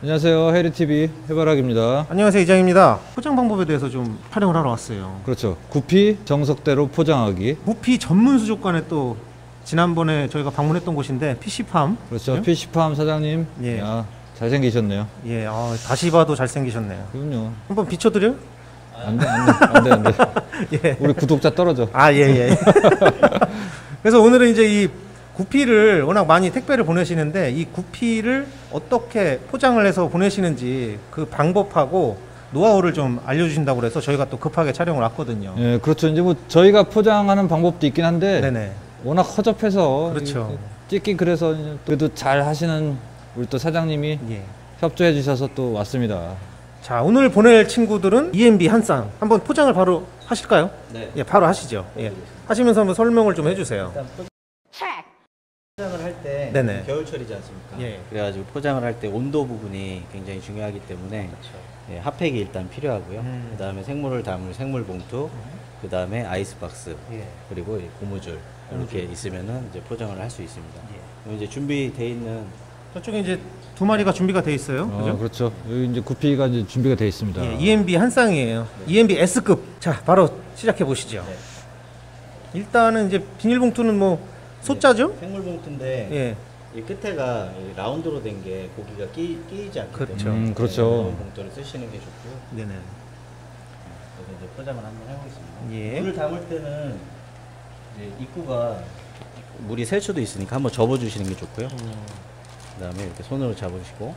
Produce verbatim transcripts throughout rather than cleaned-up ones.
안녕하세요. 해리티비 해바라기입니다. 안녕하세요. 이장입니다. 포장 방법에 대해서 좀 촬영을 하러 왔어요. 그렇죠. 구피 정석대로 포장하기. 구피 전문 수족관에 또 지난번에 저희가 방문했던 곳인데 피시팜. 그렇죠. 그죠? 피시팜 사장님. 예. 야, 잘생기셨네요. 예, 아, 다시 봐도 잘생기셨네요. 그럼요. 한번 비춰드려요? 안돼 안돼 안돼 안돼. 예. 우리 구독자 떨어져. 아, 예, 예. 그래서 오늘은 이제 이 구피를 워낙 많이 택배를 보내시는데 이 구피를 어떻게 포장을 해서 보내시는지 그 방법하고 노하우를 좀 알려주신다고 그래서 저희가 또 급하게 촬영을 왔거든요. 예, 그렇죠. 이제 뭐 저희가 포장하는 방법도 있긴 한데 네네. 워낙 허접해서 그렇죠. 찍기 그래서 그래도 잘 하시는 우리 또 사장님이 예. 협조해 주셔서 또 왔습니다. 자, 오늘 보낼 친구들은 이엠비 한 쌍 한번 포장을 바로 하실까요? 네. 예, 바로 하시죠. 예. 하시면서 한번 설명을 좀 해주세요. 포장을 할 때 네네. 겨울철이지 않습니까? 예. 그래가지고 포장을 할 때 온도 부분이 굉장히 중요하기 때문에 예, 핫팩이 일단 필요하고요. 음. 그 다음에 생물을 담을 생물 봉투, 그 다음에 아이스박스, 예. 그리고 이 고무줄 이렇게 있으면은 이제 포장을 할 수 있습니다. 예. 그럼 이제 준비돼 있는 저쪽에 이제 두 마리가 준비가 돼 있어요. 어, 그죠? 그렇죠. 여기 이제 구피가 이제 준비가 되어 있습니다. 예, 이엠비 한 쌍이에요. 이엠비 S급. 자, 바로 시작해 보시죠. 네. 일단은 이제 비닐봉투는 뭐 소자죠? 생물 봉투인데 예. 이 끝에가 이 라운드로 된 게 고기가 끼, 끼이지 않기 그렇죠. 때문에 음, 그렇죠. 네, 이런 봉투를 쓰시는 게 좋고요. 네네. 그래서 이제 포장을 한번 해보겠습니다. 예. 물을 담을 때는 이제 입구가 물이 셀 수도 있으니까 한번 접어주시는 게 좋고요. 음. 그 다음에 이렇게 손으로 잡으시고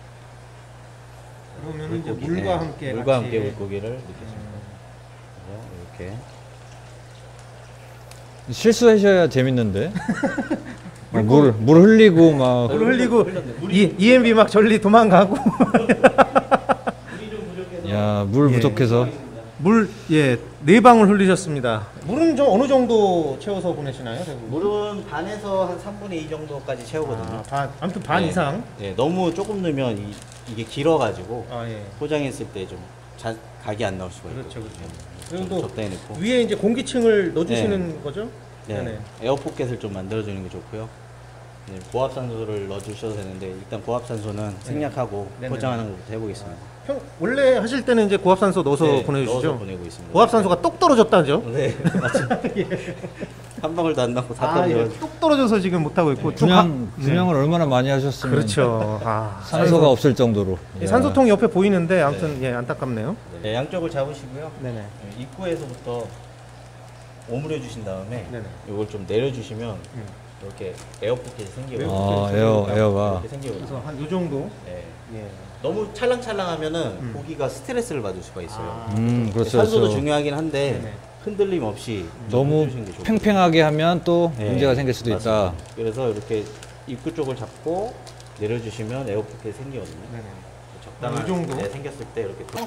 그러면 이제 물고기, 물과 네, 함께 물과 같이. 함께 물고기를 넣겠습니다. 음. 그래서 이렇게 실수하셔야 재밌는데. 막 물, 물 흘리고 막. 물 흘리고 흘렸네. 이, 이엠비 막 전리 도망가고 물이 좀 부족해서 야, 물 예. 부족해서. 물, 예, 네 방울 흘리셨습니다. 물은 좀 어느 정도 채워서 보내시나요? 대부분? 물은 반에서 한 삼분의 이 정도까지 채우거든요. 아, 반, 아무튼 반 네. 이상. 네, 너무 조금 넣으면 이, 이게 길어가지고 아, 예. 포장했을 때 좀 각이 안 나올 수가 있거든요. 그렇죠, 그렇죠. 좀 그리고 적당히 넣고 위에 이제 공기층을 넣어주시는 거죠? 네, 네네. 에어포켓을 좀 만들어주는 게 좋고요. 네, 고압산소를 넣어주셔도 되는데 일단 고압산소는 생략하고 네네. 포장하는 것부터 해보겠습니다. 형, 원래 하실 때는 이제 고압산소 넣어서 네, 보내주시죠? 넣어서 보내고 있습니다. 고압산소가 똑 떨어졌다죠? 네, 맞습니다. 한 방울도 안 넣고 다 아, 예, 떨어져. 똑 떨어져서 지금 못하고 있고. 네. 좀 분양, 가- 분양을 얼마나 많이 하셨으면. 그렇죠. 아, 산소가 없을 정도로. 이 야. 산소통이 옆에 보이는데 아무튼 예, 안타깝네요. 네, 양쪽을 잡으시고요. 네네. 네, 입구에서부터 오므려 주신 다음에 네네. 이걸 좀 내려주시면 음. 이렇게 에어포켓이 생기거든요. 아, 에어, 에어가. 이렇게 생기거든요. 그래서 한 요 정도. 네. 예. 너무 찰랑찰랑하면은 음. 고기가 스트레스를 받을 수가 있어요. 아, 음, 그렇죠. 산소도 그렇죠. 중요하긴 한데 네네. 흔들림 없이 너무 해주시는 게 좋고요. 팽팽하게 하면 또 네, 문제가 생길 수도 맞습니다. 있다. 그래서 이렇게 입구 쪽을 잡고 내려주시면 에어포켓이 생기거든요. 네네. 적당한 이 정도? 네, 생겼을 때 이렇게 도-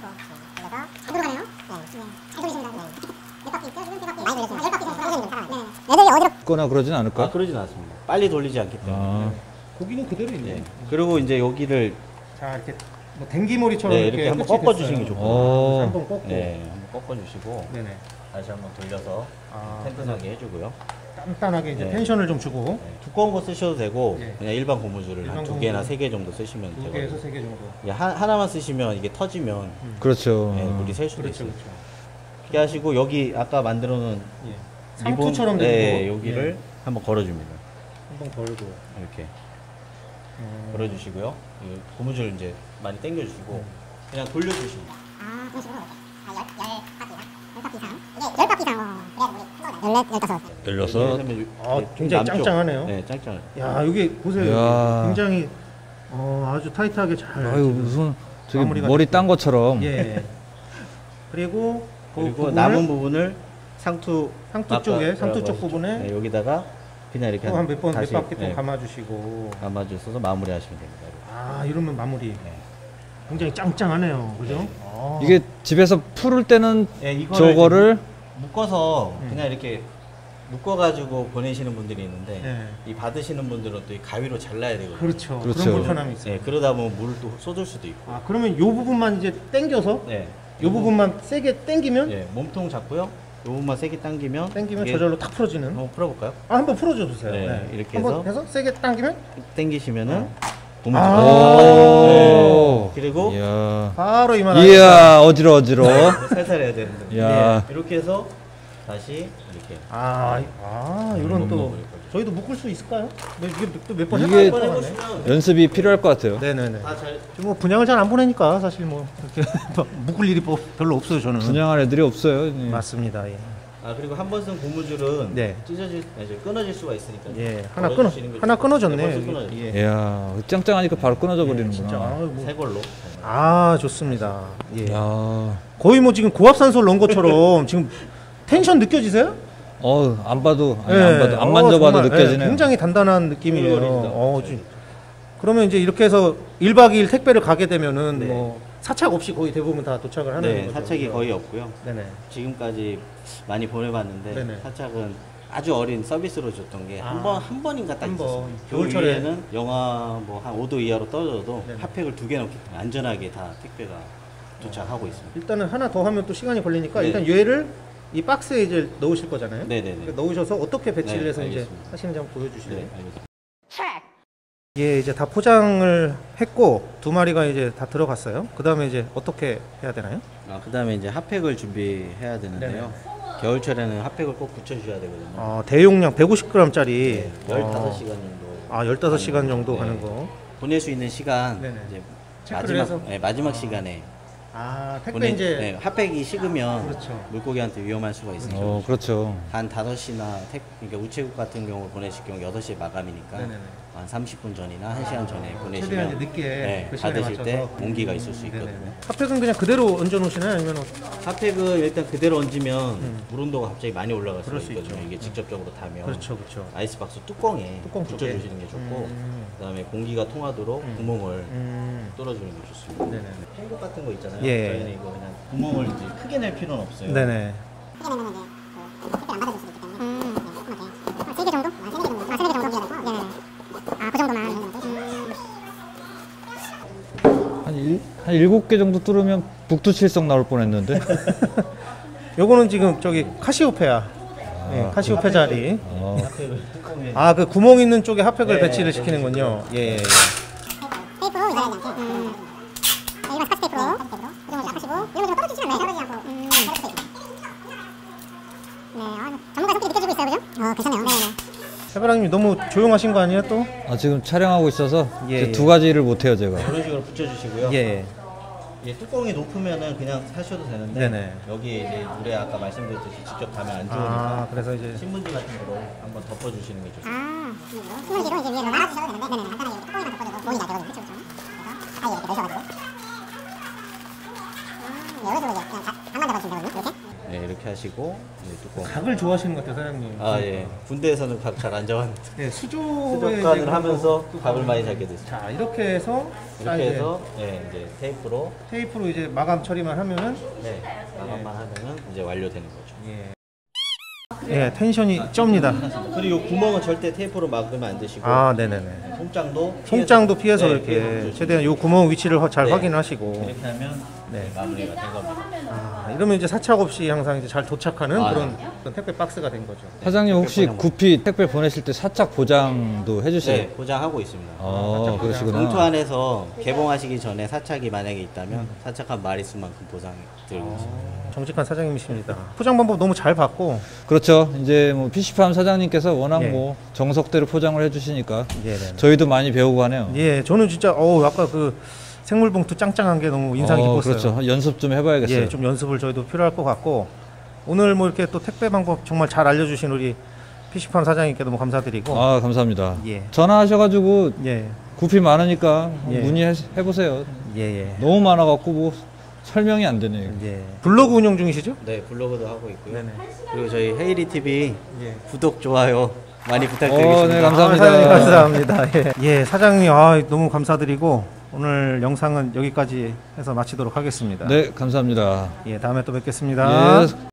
거나 그러진 않을까? 아 그러진 않습니다. 빨리 돌리지 않기 때문에. 아, 고기는 그대로 있네. 네. 그리고 이제 여기를 자, 이렇게 뭐 댕기머리처럼 네, 이렇게, 이렇게 한번 끝이 꺾어주시는 게 됐어요. 좋고요. 오. 한번 꺾고. 네, 한번 꺾어주시고 네네. 다시 한번 돌려서 아, 튼튼하게 해주고요. 단단하게 이제 네. 텐션을 좀 주고 네, 두꺼운 거 쓰셔도 되고 네. 그냥 일반 고무줄을 일반 한 두 고무줄. 개나 세 개 정도 쓰시면 두 되거든요. 개에서 세 개 정도. 예, 하, 하나만 쓰시면 이게 터지면 그렇죠. 네, 물이 셀 수도 그렇죠, 있어요. 그렇죠. 이렇게 하시고 여기 아까 만들어 놓은 예. 리본, 상투처럼 된 네, 거. 여기를 예. 한번 걸어줍니다. 한번 걸고. 이렇게 음. 걸어주시고요. 이 고무줄 이제 많이 당겨주시고 음. 그냥 돌려주시면 아, 그런 식으로. 아, 열, 열 바퀴 이상? 열 바퀴 이상? 이게 열 바퀴 이상, 어. 열넷, 열다섯. 열여섯. 아, 굉장히 짱짱하네요. 네, 짱짱해요. 야, 여기 보세요. 야. 여기 굉장히 어, 아주 타이트하게 잘. 아유, 무슨 저기 마무리가 머리 됐고. 딴 것처럼. 예. 그리고 그 그리고 부분을 남은 부분을 상투 상투 아까 쪽에, 상투 쪽 들어가서 부분에 네, 여기다가 그냥 이렇게 또 한 몇 번 몇 다시, 바퀴 또 네, 감아주시고. 감아주셔서 마무리하시면 됩니다. 아, 이러면 마무리. 네. 굉장히 짱짱하네요. 그죠? 네. 아. 이게 집에서 풀을 때는 네, 이거를 저거를 묶어서 음. 그냥 이렇게 묶어가지고 보내시는 분들이 있는데 네. 이 받으시는 분들은 또 이 가위로 잘라야 되거든요. 그렇죠. 그렇죠. 그런 불편함이 있어요. 네, 그러다 보면 물을 또 쏟을 수도 있고. 아, 그러면 요 부분만 이제 당겨서 네. 요 부분만 세게 당기면 예, 몸통 잡고요. 요 부분만 세게 당기면 당기면 이게- 저절로 탁 풀어지는. 한번 풀어볼까요? 아, 한번 풀어줘 주세요. 네, 이렇게 한번 해서 해서 세게 당기면 당기시면은 고무줄. 아. 오. 네. 그리고 이야. 바로 이만. 이야, 어지러 어지러. 살살 해야 되는데. 야. 네. 이렇게 해서 다시 이렇게. 아, 아 이런 또 저희도 묶을 수 있을까요? 네, 이게 또 몇 번 이게- 해볼 것 같네. 연습이 필요할 것 같아요. 네네네. 다잘 뭐 분양을 잘 안 보내니까 사실 뭐 이렇게 묶을 일이 뭐 별로 없어요 저는. 분양할 애들이 없어요. 예. 맞습니다. 예. 아 그리고 한 번 쓴 고무줄은 네. 찢어질 이제 끊어질 수가 있으니까. 예. 하나 끊어 걸어주시는 게 하나 좋고. 끊어졌네. 네, 벌써 여기. 끊어졌죠. 예. 이야, 짱짱하니까 바로 끊어져 진짜. 버리는구나. 아, 뭐. 새 걸로. 아 좋습니다. 예. 야. 거의 뭐 지금 고압산소 넣은 것처럼 지금 텐션 느껴지세요? 어, 안 봐도 아니, 예. 안 봐도 안 어, 만져봐도 정말, 느껴지네요. 예, 굉장히 단단한 느낌이에요. 훌륭합니다. 어, 지- 그러면 이제 이렇게 해서 일 박 이 일 택배를 가게 되면은 네. 뭐 사착 없이 거의 대부분 다 도착을 하는 네, 거죠. 사착이 거의 없고요. 네네. 지금까지 많이 보내봤는데 네네. 사착은 아주 어린 서비스로 줬던 게 한 번 아. 한 번인가 딱 한 있었어요. 번. 그 겨울철에. 위에는 영하 뭐 한 오 도 이하로 떨어져도 네네. 핫팩을 두 개 넣기 때문에 안전하게 다 택배가 도착하고 있습니다. 일단은 하나 더 하면 또 시간이 걸리니까 네. 일단 얘를 이 박스에 이제 넣으실 거잖아요. 네네네. 그러니까 넣으셔서 어떻게 배치를 네, 해서 이제 알겠습니다. 하시는지 한번 보여주실래요? 네, 알겠습니다. 예, 이제 다 포장을 했고 두 마리가 이제 다 들어갔어요. 그 다음에 이제 어떻게 해야 되나요? 아, 그다음에 이제 핫팩을 준비해야 되는데요. 겨울철에는 핫팩을 꼭 붙여주셔야 되거든요. 어, 대용량 백오십 그램짜리 네, 열다섯 시간 정도. 아, 열다섯 시간 정도 네. 가는 거. 보낼 수 있는 시간 네네. 이제 체크를 마지막 해서? 네, 마지막 시간에 아, 택배 보내 이제 네, 핫팩이 식으면 그렇죠. 물고기한테 위험할 수가 있으니까 어, 그렇죠. 한 다섯 시나 택, 그러니까 우체국 같은 경우 보내실 경우 여덟 시에 마감이니까 네네네. 한 삼십 분 전이나 한 시간 전에 최대한 보내시면 이제 늦게 네, 그 시간에 받으실 때 맞춰서. 온기가 있을 수 네네네. 있거든요. 핫팩은 그냥 그대로 얹어 놓으시나요? 아니면 핫팩을 일단 그대로 얹으면 음. 물 온도가 갑자기 많이 올라갈 수가 그럴 수 있거든요. 있죠. 이게 직접적으로 타면 그렇죠, 그렇죠. 아이스박스 뚜껑에 뚜껑 쪽에. 붙여주시는 게 좋고 음. 그다음에 공기가 통하도록 음. 구멍을 음. 뚫어주는 게 좋습니다. 네네. 팬국 같은 거 있잖아요. 예. 저희는 이거 그냥 구멍을 이제 크게 낼 필요는 없어요. 네네. 크게 내면 이제 그 택배를 안 받아줄 수도 있기 때문에 음. 네, 조그맣게 세 개 정도? 아, 세네 개 정도. 아, 세네 개 정도 비워야 돼서? 네네. 아, 그 정도만. 음. 한, 일, 한 일곱 개 정도 뚫으면 북두칠성 나올 뻔했는데. 요거는 지금 저기 카시오페아. 예, 카시오페 자리. 어, 핫팩을 뚜껑에 아, 그 구멍 있는 쪽에 핫팩을 네, 배치를 네, 시키는군요. 예, 예. 예. 테이프로 이제 음. 네, 일반 스카치 테이프로 스카치 테이프로 이 정도 약하시고 이런 거 떨어지지 않나요? 떨어지지 않고 음. 네, 아, 전문가 성격이 느껴지고 있어요, 그죠? 어, 괜찮네요. 네네. 해바라님 너무 조용하신 거 아니에요 또? 아, 지금 촬영하고 있어서 예, 이제 예. 두 가지를 못 해요, 제가. 이런 식으로 붙여주시고요. 예. 이 뚜껑이 높으면은 그냥 하셔도 되는데 네네. 여기에 이제 물에 아까 말씀드렸듯이 직접 가면 안 좋으니까 아, 그래서 이제 신문지 같은 거로 한번 덮어주시는 게 좋습니다. 아, 신문지로 이제 위로 말아주셔도 되는데, 네네, 간단하게 이렇게 뚜껑이만 덮어줘도 보온이 잘 되거든요, 그쵸, 그쵸? 그래서 가까이 이렇게 넣으셔가지고. 아, 네, 이런 식으로 이제 그냥 각, 각만 잡아주시면 되거든요, 이렇게. 네, 이렇게 하시고 이제 뚜껑. 각을 좋아하시는 것 같아요, 사장님. 아 예. 군대에서는 각 잘 안 잡았는데 네, 수조에 수족관을 이제 하면서 또 각을 많이 잡게 됐습니다. 자, 이렇게 해서 자, 이렇게 이제 해서 예, 이제 테이프로 테이프로 이제 마감 처리만 하면은 네, 마감만 하면은 이제 완료되는 거죠. 예. 예, 텐션이 쩝니다. 그리고 구멍은 절대 테이프로 막으면 안 되시고 아, 네네네. 손장도 손장도 피해서 네, 이렇게 피해서 최대한 요 구멍 위치를 허- 잘 네. 확인하시고. 이렇게 하면 네. 네. 마무리가 된 겁니다. 아, 이러면 이제 사착 없이 항상 이제 잘 도착하는 아, 그런, 그런 택배 박스가 된 거죠. 사장님 혹시 택배 포장. 구피 택배 보내실 때 사착 보장도 해주세요? 네, 보장하고 있습니다. 어, 그러시구나. 봉투 안에서 개봉하시기 전에 사착이 만약에 있다면 사착한 마리수만큼 보상 드리고 있습니다. 정직한 사장님이십니다. 포장 방법 너무 잘 봤고. 그렇죠. 이제 뭐 피시팜 사장님께서 워낙 예. 뭐 정석대로 포장을 해주시니까 예, 네. 저희도 많이 배우고 하네요. 예, 저는 진짜 어우 아까 그 생물봉투 짱짱한 게 너무 인상 어, 깊었어요. 그렇죠. 연습 좀 해봐야겠어요. 예, 좀 연습을 저희도 필요할 것 같고 오늘 뭐 이렇게 또 택배 방법 정말 잘 알려주신 우리 피시팜 사장님께 너무 감사드리고. 아, 감사합니다. 예. 전화하셔가지고 예, 구피 많으니까 예. 문의해보세요. 예, 예. 너무 많아갖고 뭐 설명이 안 되네요. 예. 블로그 운영 중이시죠? 네, 블로그도 하고 있고요. 네네. 그리고 저희 헤이리 티비 예. 구독, 좋아요 많이 부탁드리겠습니다. 어, 네, 감사합니다. 아, 사장님 감사합니다. 예. 예, 사장님 아, 너무 감사드리고 오늘 영상은 여기까지 해서 마치도록 하겠습니다. 네, 감사합니다. 예, 다음에 또 뵙겠습니다. 예.